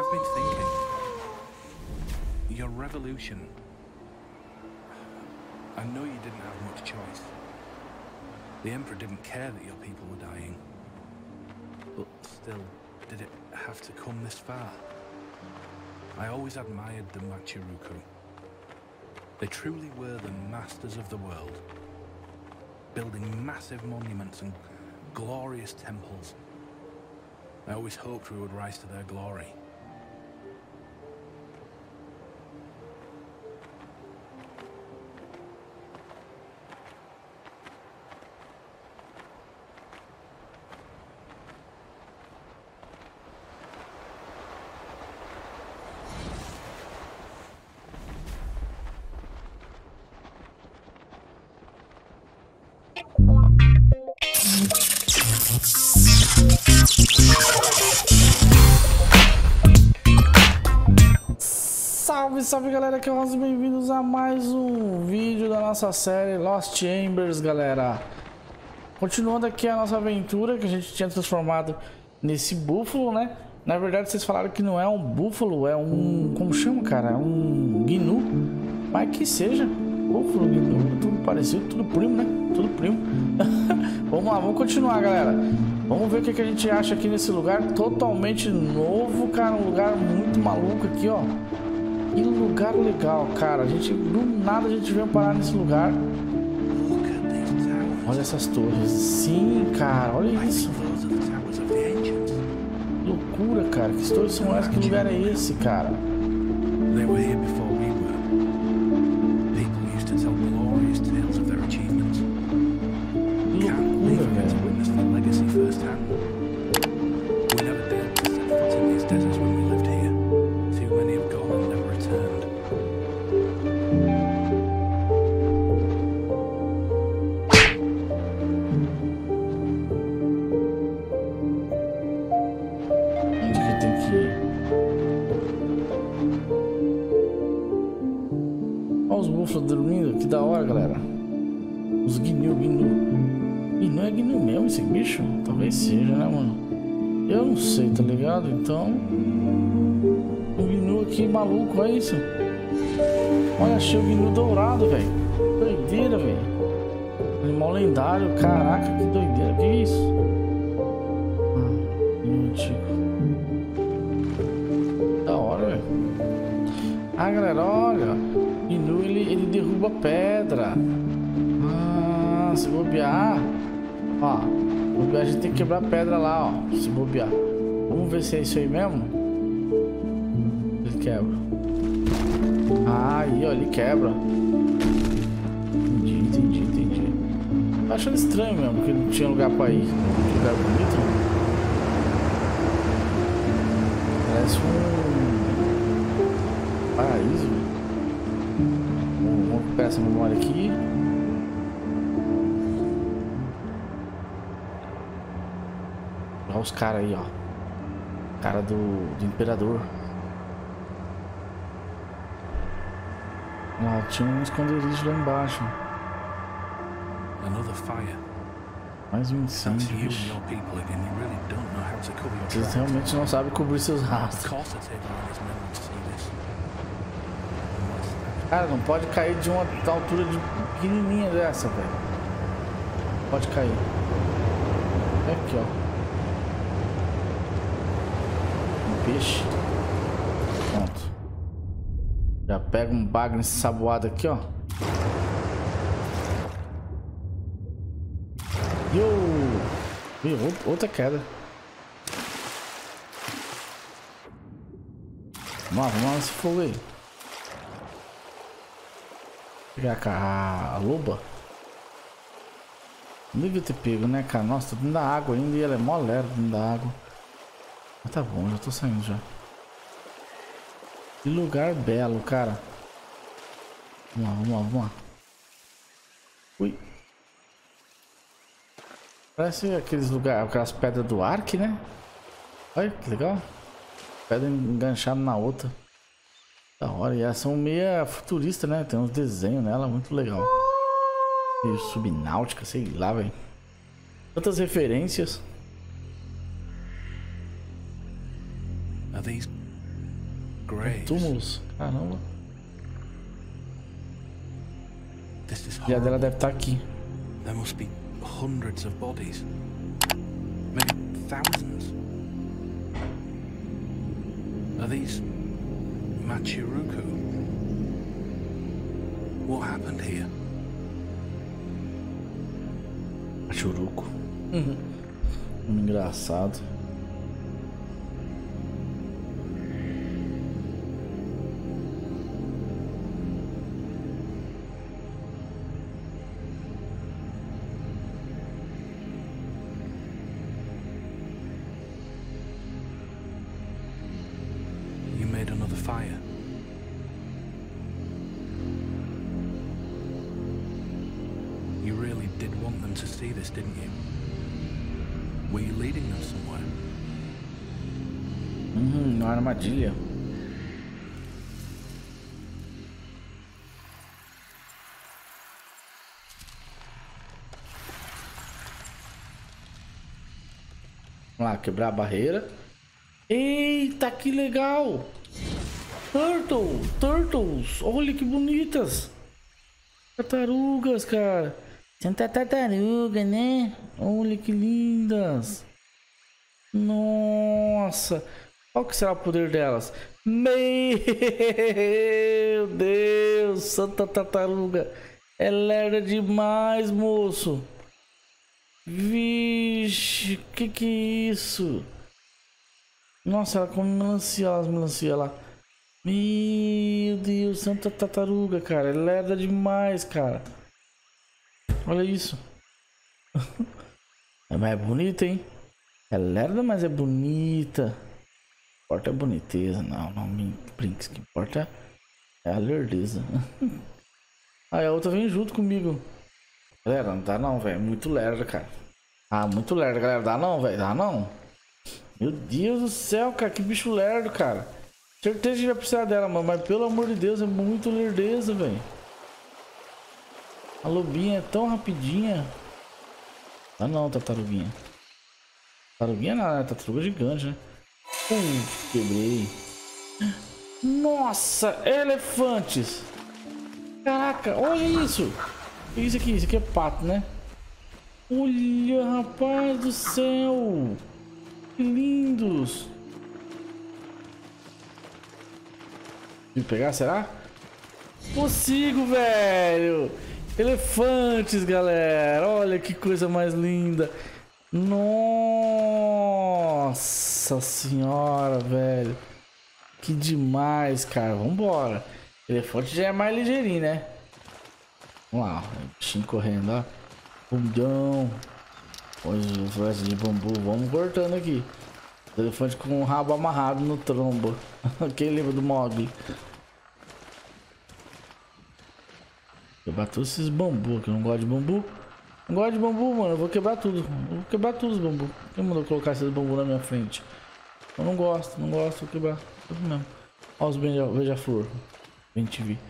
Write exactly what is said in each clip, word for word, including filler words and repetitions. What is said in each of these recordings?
I've been thinking. Your revolution. I know you didn't have much choice. The Emperor didn't care that your people were dying. But still, did it have to come this far? I always admired the Machiruku. They truly were the masters of the world, building massive monuments and glorious temples. I always hoped we would rise to their glory. Salve, salve galera, aqui é o Rosa, bem-vindos a mais um vídeo da nossa série Lost Chambers, galera. Continuando aqui a nossa aventura que a gente tinha transformado nesse búfalo, né? Na verdade vocês falaram que não é um búfalo, é um... como chama, cara? É um gnu. Mas que seja, búfalo, gnu, tudo parecido, tudo primo, né? Tudo primo. Vamos lá, vamos continuar, galera. Vamos ver o que, que a gente acha aqui nesse lugar totalmente novo, cara. Um lugar muito maluco aqui, ó. Que lugar legal, cara. A gente, do nada, a gente veio parar nesse lugar. Olha essas torres. Sim, cara, olha isso. Que loucura, cara. Que torres são essas? Que lugar é esse, cara? Que loucura, velho. Dormindo, que da hora, galera. Os gnu, gnu. E não é gnu mesmo esse bicho? Talvez seja, né, mano? Eu não sei, tá ligado? Então, um gnu aqui maluco, olha isso. Olha, achei o gnu dourado, velho. Doideira, velho. Animal lendário, caraca, que doideira. Que isso? Ah, gnu antigo. Da hora, velho. Ah, galera, olha. Gnu, ele, ele derruba pedra. Ah, se bobear. Ó, bobear, a gente tem que quebrar pedra lá, ó. Se bobear. Vamos ver se é isso aí mesmo. Ele quebra. Ah, aí, ó, ele quebra. Entendi, entendi, entendi. Tô achando estranho mesmo, porque não tinha lugar pra ir. Lugar bonito. Parece um paraíso. Vamos recuperar essa memória aqui. Olha os caras aí, ó. Cara do, do imperador. Ah, tinha um esconderijo lá embaixo. Mais um incêndio. Vocês realmente não sabem cobrir seus rastros. Cara, não pode cair de uma altura de pequenininha dessa, velho. Pode cair. Aqui, ó. Um peixe. Pronto. Já pega um bagre nesse saboado aqui, ó. Yo! Viu? Outra queda. Vamos lá, vamos lá nesse fogo aí. Pegar a, a loba. Não devia ter pego, né, cara? Nossa, tá dentro da água ainda e ela é mó lera dentro da água. Mas tá bom, já tô saindo já. Que lugar belo, cara. Vamos lá, vamos lá, vamos lá. Ui. Parece aqueles lugares, aquelas pedras do Ark, né? Olha que legal. Pedra enganchada na outra. Da hora, e elas são meio futurista, né? Tem uns desenhos nela, muito legal. Meio subnáutica, sei lá, velho. Tantas referências. Are these graves. Túmulos. Caramba. This is A filha dela horrible. deve estar aqui. There must be hundreds of bodies. Maybe thousands. Are these Machiruku? What happened here? Machuruco. Uhum. Engraçado. You made another fire. You really did want them to see this, didn't you? Were you leading them somewhere? Uhum, uma armadilha. Vamos lá, quebrar a barreira. Eita, que legal! Turtle, turtles, olha que bonitas. Tartarugas, cara. São tartaruga, né? Olha que lindas. Nossa. Qual que será o poder delas? Meu Deus, santa tartaruga. É lerda demais, moço. Vixe, que que é isso? Nossa, ela come melancia, as melancia lá. Meu Deus, santa tartaruga, cara. É lerda demais, cara. Olha isso. É mais bonita, hein? É lerda, mas é bonita. O que importa é boniteza. Não, não me brinques. O que importa é a lerdeza. Aí a outra vem junto comigo. Galera, não dá não, velho. Muito lerda, cara. Ah, muito lerda, galera. Dá não, velho. Dá não. Meu Deus do céu, cara. Que bicho lerdo, cara. Certeza que vai precisar dela, mano. Mas pelo amor de Deus, é muito lerdeza, velho. A lobinha é tão rapidinha. Ah não, tartaruguinha. Tartaruguinha nada, é tartaruga gigante, né? Uh, quebrei. Nossa, elefantes. Caraca, olha isso. O que é isso aqui? Isso aqui é pato, né? Olha, rapaz do céu. Que lindos. Me pegar, será? Consigo, velho. Elefantes, galera. Olha que coisa mais linda. Nossa senhora, velho. Que demais, cara. Vambora. Elefante já é mais ligeirinho, né? Vamos lá. Bichinho correndo, ó. Bundão. Hoje o flash de bambu. Vamos cortando aqui. Elefante com o rabo amarrado no trombo. Quem lembra do Mogli? Quebrar todos esses bambus, que eu não gosto de bambu. Não gosto de bambu, mano. Eu vou quebrar tudo. Eu vou quebrar todos os bambus. Quem mandou colocar esses bambus na minha frente? Eu não gosto, não gosto. Vou quebrar tudo mesmo. Olha os beija-flor. Vem te ver.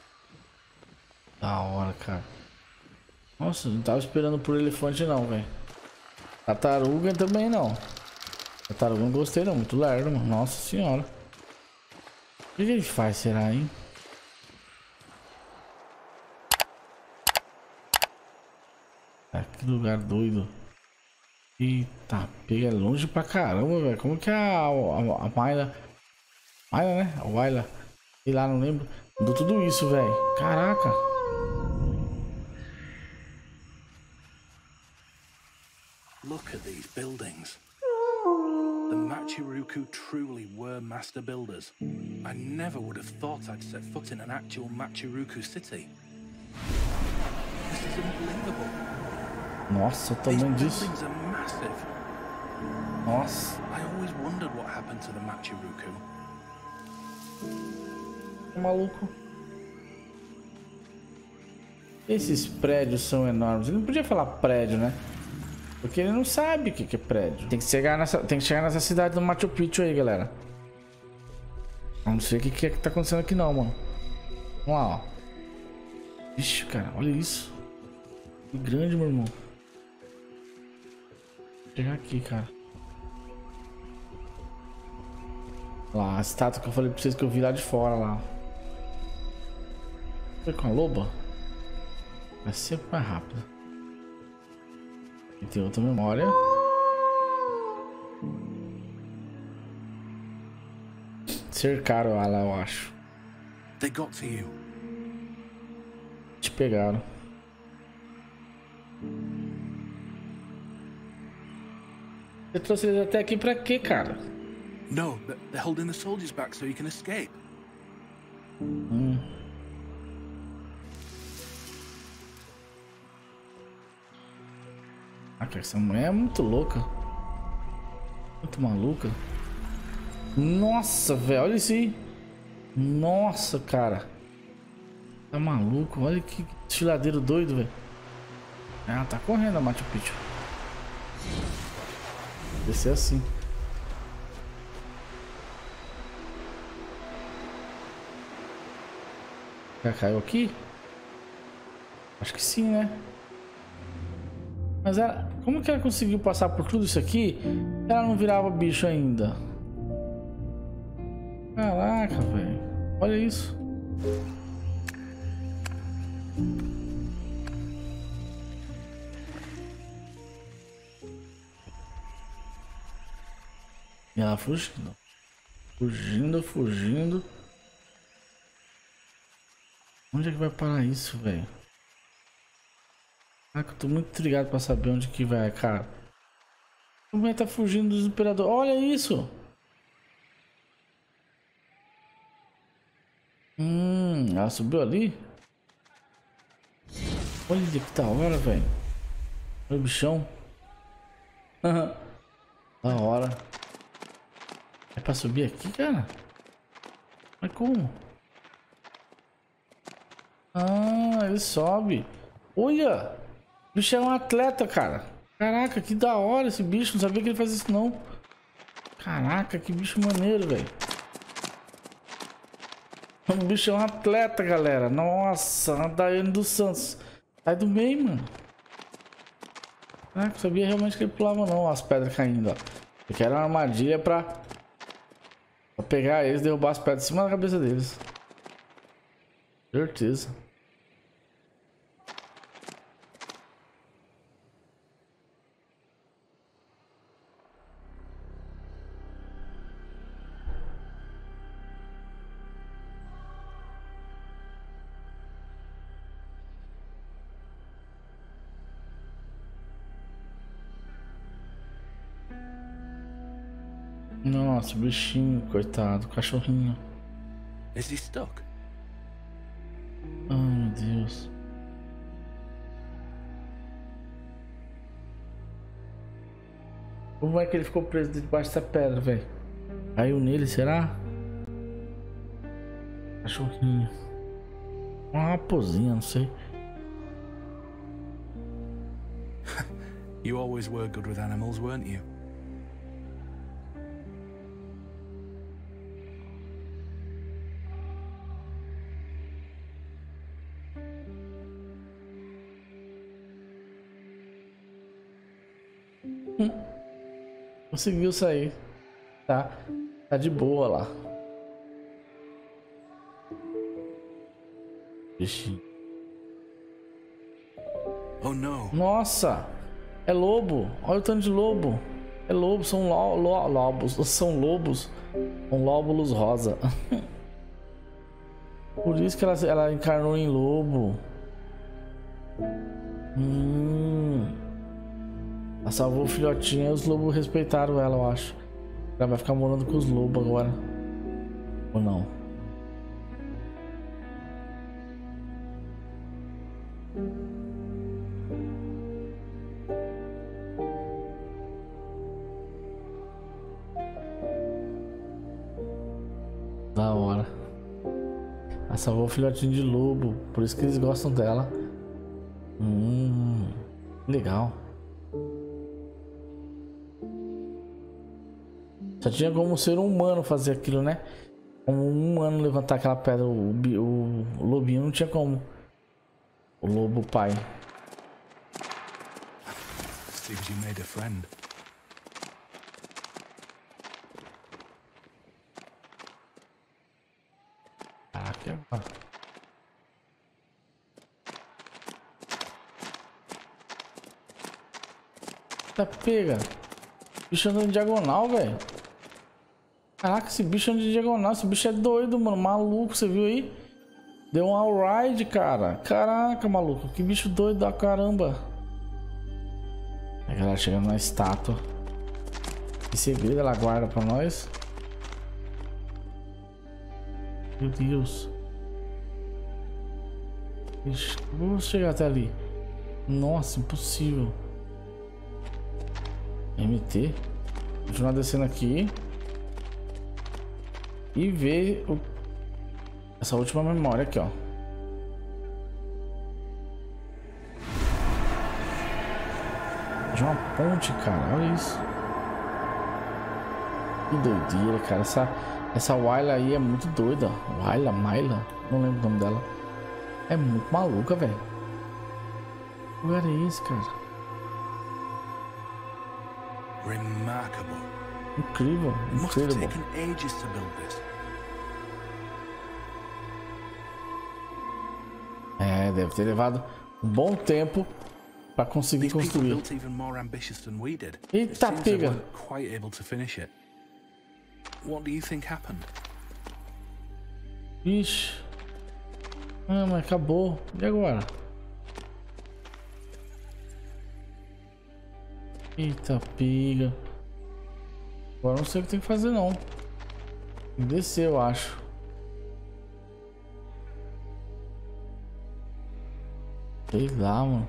Da hora, cara. Nossa, não tava esperando por elefante não, velho. Tartaruga também não. Tartaruga não gostei não. Muito lerdo, mano. Nossa senhora. O que ele faz, será, hein? Que lugar doido. Eita, pega longe pra caramba, velho. Como que a, a, a Mayla... Mayla, né? A Wayla. Sei lá, não lembro. Mudou tudo isso, velho. Caraca. Look at these buildings. The Machiruku truly were master builders. I never would have thought I'd set foot in an actual Machiruku city. This is unbelievable. Nossa, o tamanho disso. Nossa. I always wondered what happened to the Machiruku. Maluco. Esses prédios são enormes. Ele não podia falar prédio, né? Porque ele não sabe o que que é prédio. Tem que chegar nessa, tem que chegar nessa cidade do Machu Picchu aí, galera. Não sei o que que é que tá acontecendo aqui não, mano. Vamos lá, ó. Vixe, cara, olha isso. Que grande, meu irmão. Vou chegar aqui, cara. Lá, a estátua que eu falei pra vocês que eu vi lá de fora lá. Foi com a loba? Vai ser mais rápido. E tem outra memória. Cercaram ela, eu acho. They got to you. Te pegaram. Você trouxe eles até aqui pra quê, cara? No, but they're holding the soldiers back so you can escape. Hum. Ah, cara, essa mulher é muito louca. Muito maluca. Nossa, velho, olha isso aí. Nossa, cara. Tá maluco? Olha que desfiladeiro doido, velho. Ah, tá correndo a Machu Picchu. Deve ser assim. Já caiu aqui? Acho que sim, né? Mas ela... como que ela conseguiu passar por tudo isso aqui? Ela não virava bicho ainda. Caraca, velho. Olha isso. E ela fugindo. Fugindo, fugindo. Onde é que vai parar isso, velho? Ah, que eu tô muito intrigado pra saber onde que vai, cara. A mulher tá fugindo dos imperadores. Olha isso! Hum, ela subiu ali? Olha que da hora, velho. Olha o bichão. Da hora. É pra subir aqui, cara? Mas como? Ah, ele sobe. Olha! O bicho é um atleta, cara. Caraca, que da hora esse bicho. Não sabia que ele fazia isso, não. Caraca, que bicho maneiro, velho. O bicho é um atleta, galera. Nossa, a Daiane dos Santos. Sai do meio, mano. Caraca, eu sabia realmente que ele pulava, não. As pedras caindo, ó. Porque era uma armadilha pra... pra pegar eles e derrubar as pedras em cima da cabeça deles. Certeza. Nossa, bichinho, coitado, cachorrinho. Is he stuck? Ai, meu Deus. Como é que ele ficou preso debaixo dessa pedra, velho? Caiu nele, será? Cachorrinho. Uma raposinha, não sei. You always were good with animals, weren't you? Conseguiu sair. Tá. Tá de boa lá. Bichinho. Oh no. Nossa! É lobo! Olha o tanto de lobo! É lobo, são lo, lo, lobos. São lobos. Com lóbulos rosa. Por isso que ela, ela encarnou em lobo. Hum. Ela salvou o filhotinho e os lobos respeitaram ela, eu acho. Ela vai ficar morando com os lobos agora. Ou não? Da hora. Ela salvou o filhotinho de lobo. Por isso que eles gostam dela. Hum. Legal. Só tinha como ser um humano fazer aquilo, né? Como um humano levantar aquela pedra. O, o, o lobinho não tinha como. O lobo pai. Seems you made a friend. aqui agora? Tá pega. Bicho andando em diagonal, velho. Caraca, esse bicho anda em diagonal. Esse bicho é doido, mano. Maluco, você viu aí? Deu um all-ride, cara. Caraca, maluco. Que bicho doido da caramba. A galera chegando na estátua. Que segredo ela guarda pra nós. Meu Deus. Ixi, vamos chegar até ali. Nossa, impossível. M T. Continuar descendo aqui. E ver o... essa última memória aqui, ó. De uma ponte, cara. Olha isso. Que doideira, cara. Essa, essa Wyla aí é muito doida. Wyla, Myla. Não lembro o nome dela. É muito maluca, velho. Que lugar é esse, cara? Remarkable. Incrível, Must have incrível. taken ages to build this. É, deve ter levado um bom tempo para conseguir These people construir. built even more ambitious than we did. It Eita, seems they pega. weren't quite able to finish it. What do you think happened? Ixi. Ah, mas acabou. E agora? Eita, pega. Agora não sei o que tem que fazer, não. Tem que descer, eu acho. Sei lá, mano.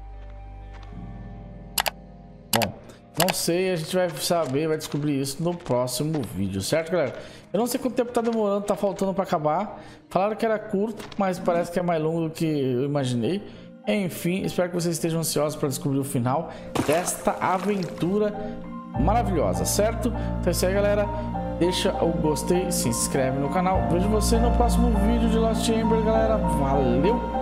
Bom, não sei, a gente vai saber, vai descobrir isso no próximo vídeo, certo, galera? Eu não sei quanto tempo tá demorando, tá faltando pra acabar. Falaram que era curto, mas parece que é mais longo do que eu imaginei. Enfim, espero que vocês estejam ansiosos para descobrir o final desta aventura maravilhosa, certo? Então é isso aí, galera. Deixa o gostei, se inscreve no canal. Vejo você no próximo vídeo de Lost Chamber, galera. Valeu!